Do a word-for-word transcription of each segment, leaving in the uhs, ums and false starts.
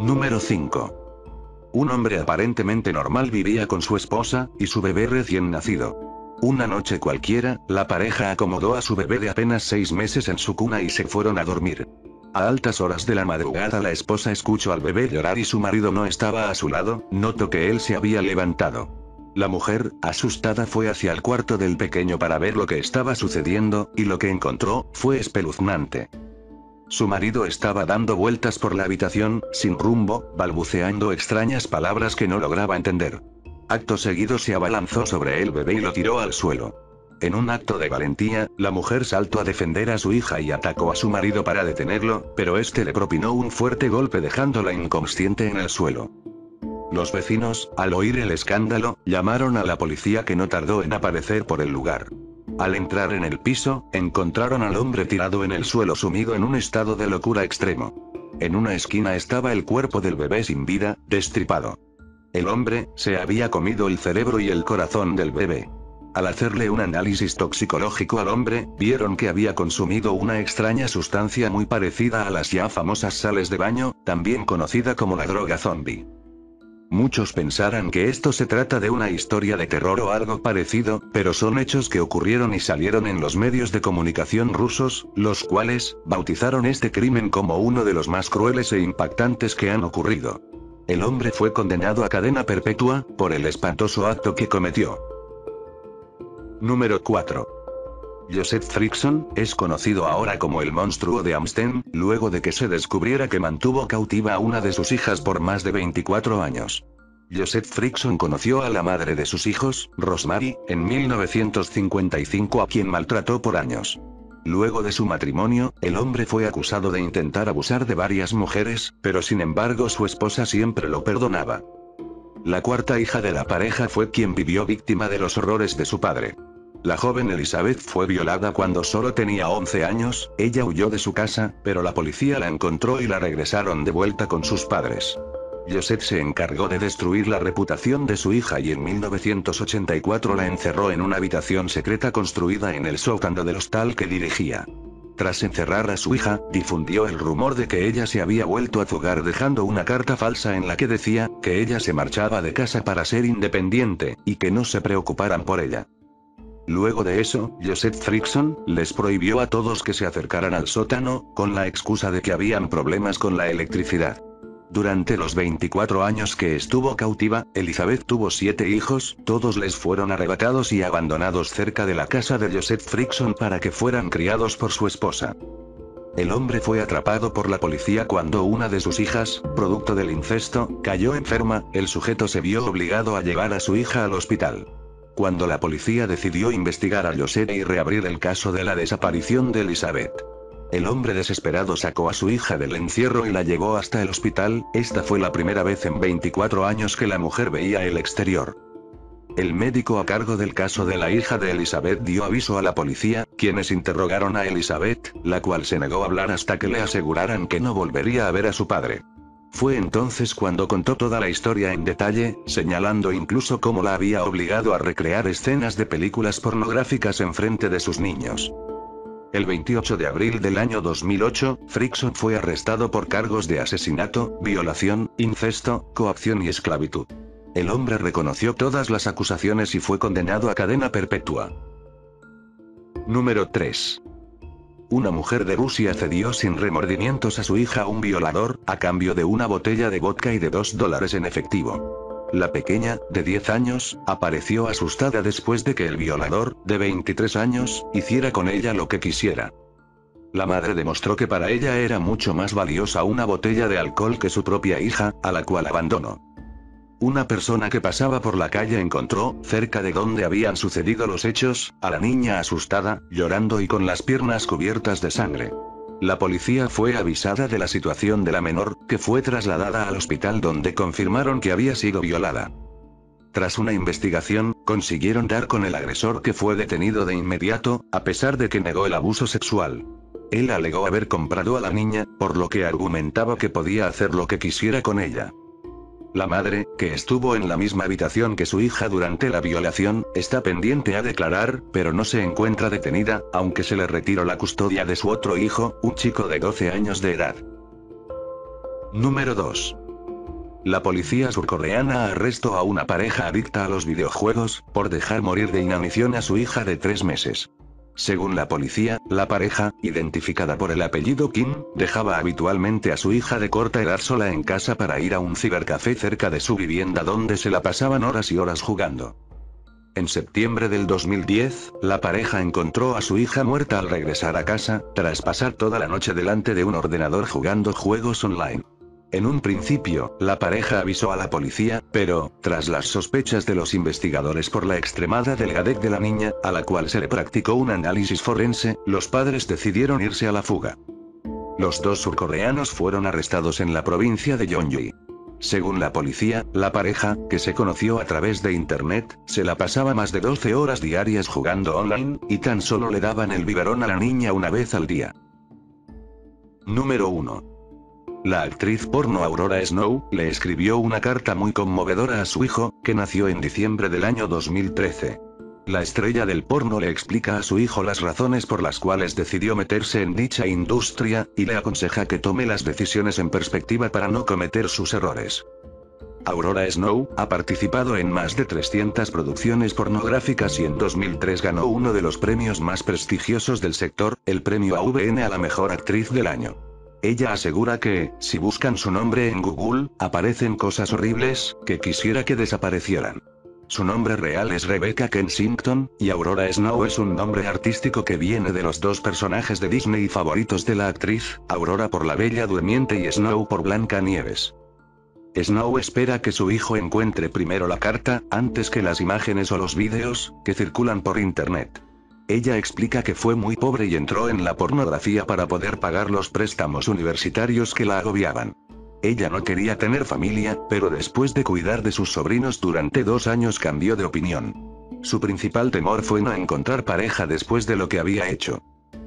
Número cinco. Un hombre aparentemente normal vivía con su esposa y su bebé recién nacido. Una noche cualquiera, la pareja acomodó a su bebé de apenas seis meses en su cuna y se fueron a dormir. A altas horas de la madrugada la esposa escuchó al bebé llorar y su marido no estaba a su lado, notó que él se había levantado. La mujer, asustada, fue hacia el cuarto del pequeño para ver lo que estaba sucediendo, y lo que encontró fue espeluznante. Su marido estaba dando vueltas por la habitación, sin rumbo, balbuceando extrañas palabras que no lograba entender. Acto seguido se abalanzó sobre el bebé y lo tiró al suelo. En un acto de valentía, la mujer saltó a defender a su hija y atacó a su marido para detenerlo, pero este le propinó un fuerte golpe dejándola inconsciente en el suelo. Los vecinos, al oír el escándalo, llamaron a la policía que no tardó en aparecer por el lugar. Al entrar en el piso, encontraron al hombre tirado en el suelo sumido en un estado de locura extremo. En una esquina estaba el cuerpo del bebé sin vida, destripado. El hombre se había comido el cerebro y el corazón del bebé. Al hacerle un análisis toxicológico al hombre, vieron que había consumido una extraña sustancia muy parecida a las ya famosas sales de baño, también conocida como la droga zombie. Muchos pensarán que esto se trata de una historia de terror o algo parecido, pero son hechos que ocurrieron y salieron en los medios de comunicación rusos, los cuales bautizaron este crimen como uno de los más crueles e impactantes que han ocurrido. El hombre fue condenado a cadena perpetua, por el espantoso acto que cometió. Número cuatro. Joseph Frickson es conocido ahora como el monstruo de Amstein, luego de que se descubriera que mantuvo cautiva a una de sus hijas por más de veinticuatro años. Joseph Frickson conoció a la madre de sus hijos, Rosemary, en mil novecientos cincuenta y cinco, a quien maltrató por años. Luego de su matrimonio, el hombre fue acusado de intentar abusar de varias mujeres, pero sin embargo su esposa siempre lo perdonaba. La cuarta hija de la pareja fue quien vivió víctima de los horrores de su padre. La joven Elizabeth fue violada cuando solo tenía once años, ella huyó de su casa, pero la policía la encontró y la regresaron de vuelta con sus padres. Joseph se encargó de destruir la reputación de su hija y en mil novecientos ochenta y cuatro la encerró en una habitación secreta construida en el sótano del hostal que dirigía. Tras encerrar a su hija, difundió el rumor de que ella se había vuelto a fugar dejando una carta falsa en la que decía que ella se marchaba de casa para ser independiente, y que no se preocuparan por ella. Luego de eso, Joseph Frickson les prohibió a todos que se acercaran al sótano, con la excusa de que habían problemas con la electricidad. Durante los veinticuatro años que estuvo cautiva, Elizabeth tuvo siete hijos, todos les fueron arrebatados y abandonados cerca de la casa de Joseph Frickson para que fueran criados por su esposa. El hombre fue atrapado por la policía cuando una de sus hijas, producto del incesto, cayó enferma, el sujeto se vio obligado a llevar a su hija al hospital. Cuando la policía decidió investigar a Joseph y reabrir el caso de la desaparición de Elizabeth, el hombre desesperado sacó a su hija del encierro y la llevó hasta el hospital. Esta fue la primera vez en veinticuatro años que la mujer veía el exterior. El médico a cargo del caso de la hija de Elizabeth dio aviso a la policía, quienes interrogaron a Elizabeth, la cual se negó a hablar hasta que le aseguraran que no volvería a ver a su padre. Fue entonces cuando contó toda la historia en detalle, señalando incluso cómo la había obligado a recrear escenas de películas pornográficas en frente de sus niños. El veintiocho de abril del año dos mil ocho, Frickson fue arrestado por cargos de asesinato, violación, incesto, coacción y esclavitud. El hombre reconoció todas las acusaciones y fue condenado a cadena perpetua. Número tres. Una mujer de Rusia cedió sin remordimientos a su hija a un violador, a cambio de una botella de vodka y de dos dólares en efectivo. La pequeña, de diez años, apareció asustada después de que el violador, de veintitrés años, hiciera con ella lo que quisiera. La madre demostró que para ella era mucho más valiosa una botella de alcohol que su propia hija, a la cual abandonó. Una persona que pasaba por la calle encontró, cerca de donde habían sucedido los hechos, a la niña asustada, llorando y con las piernas cubiertas de sangre. La policía fue avisada de la situación de la menor, que fue trasladada al hospital donde confirmaron que había sido violada. Tras una investigación, consiguieron dar con el agresor que fue detenido de inmediato, a pesar de que negó el abuso sexual. Él alegó haber comprado a la niña, por lo que argumentaba que podía hacer lo que quisiera con ella. La madre, que estuvo en la misma habitación que su hija durante la violación, está pendiente a declarar, pero no se encuentra detenida, aunque se le retiró la custodia de su otro hijo, un chico de doce años de edad. Número dos. La policía surcoreana arrestó a una pareja adicta a los videojuegos, por dejar morir de inanición a su hija de tres meses. Según la policía, la pareja, identificada por el apellido Kim, dejaba habitualmente a su hija de corta edad sola en casa para ir a un cibercafé cerca de su vivienda donde se la pasaban horas y horas jugando. En septiembre del dos mil diez, la pareja encontró a su hija muerta al regresar a casa, tras pasar toda la noche delante de un ordenador jugando juegos online. En un principio, la pareja avisó a la policía, pero, tras las sospechas de los investigadores por la extremada delgadez de la niña, a la cual se le practicó un análisis forense, los padres decidieron irse a la fuga. Los dos surcoreanos fueron arrestados en la provincia de Gyeonggi. Según la policía, la pareja, que se conoció a través de internet, se la pasaba más de doce horas diarias jugando online, y tan solo le daban el biberón a la niña una vez al día. Número uno. La actriz porno Aurora Snow, le escribió una carta muy conmovedora a su hijo, que nació en diciembre del año dos mil trece. La estrella del porno le explica a su hijo las razones por las cuales decidió meterse en dicha industria, y le aconseja que tome las decisiones en perspectiva para no cometer sus errores. Aurora Snow ha participado en más de trescientas producciones pornográficas y en dos mil tres ganó uno de los premios más prestigiosos del sector, el premio A V N a la mejor actriz del año. Ella asegura que, si buscan su nombre en Google, aparecen cosas horribles, que quisiera que desaparecieran. Su nombre real es Rebecca Kensington, y Aurora Snow es un nombre artístico que viene de los dos personajes de Disney favoritos de la actriz, Aurora por la Bella Durmiente y Snow por Blancanieves. Snow espera que su hijo encuentre primero la carta, antes que las imágenes o los vídeos, que circulan por internet. Ella explica que fue muy pobre y entró en la pornografía para poder pagar los préstamos universitarios que la agobiaban. Ella no quería tener familia, pero después de cuidar de sus sobrinos durante dos años cambió de opinión. Su principal temor fue no encontrar pareja después de lo que había hecho.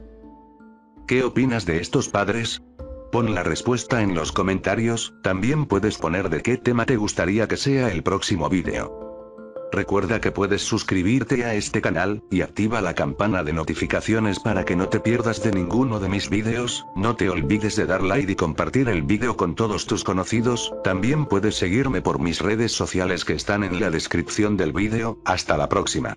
¿Qué opinas de estos padres? Pon la respuesta en los comentarios, también puedes poner de qué tema te gustaría que sea el próximo vídeo. Recuerda que puedes suscribirte a este canal, y activa la campana de notificaciones para que no te pierdas de ninguno de mis vídeos. No te olvides de dar like y compartir el vídeo con todos tus conocidos. También puedes seguirme por mis redes sociales que están en la descripción del vídeo. Hasta la próxima.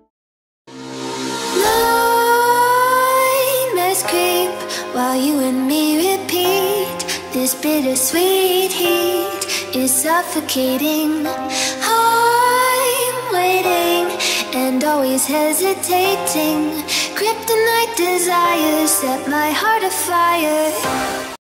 And always hesitating, kryptonite desires set my heart afire.